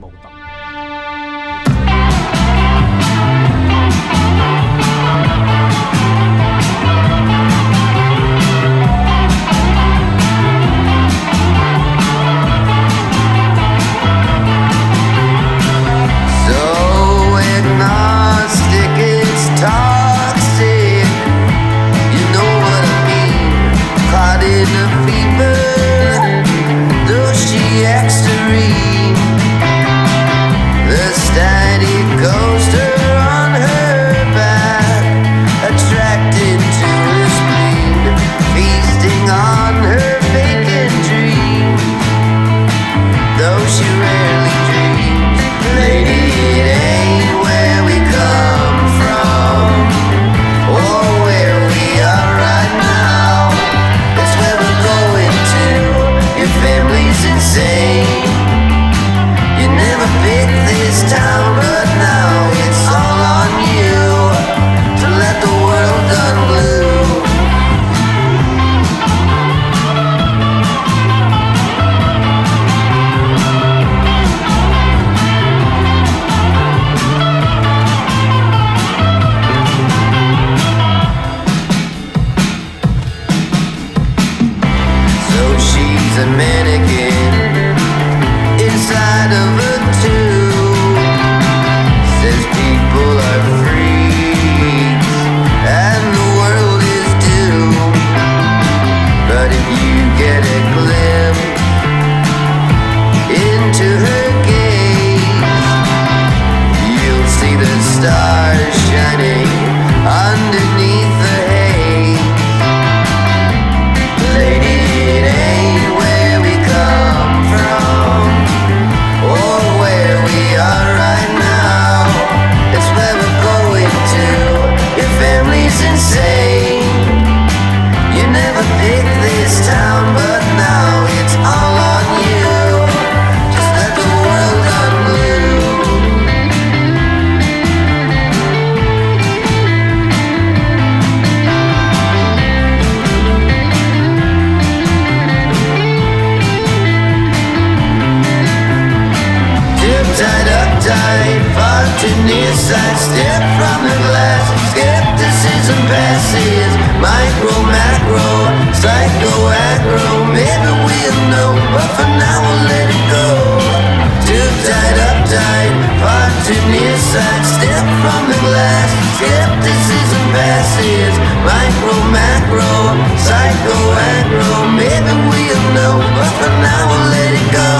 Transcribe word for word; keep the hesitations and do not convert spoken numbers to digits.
無特。 A mannequin inside of a tube says people are freaks and the world is doomed. But if you get a glimpse into her gaze, you'll see the stars shining underneath the haze. Lady, it ain't insane. You never picked this town, but now it's all on you. Just let the world unglue. Tip-tied, uptight, far too near side, step from the glass. Skepticism passes, micro, macro, psycho, aggro. Maybe we'll know, but for now we'll let it go. Too tight, uptight, far too near side, step from the glass. Skepticism passes, micro, macro, psycho, aggro. Maybe we'll know, but for now we'll let it go.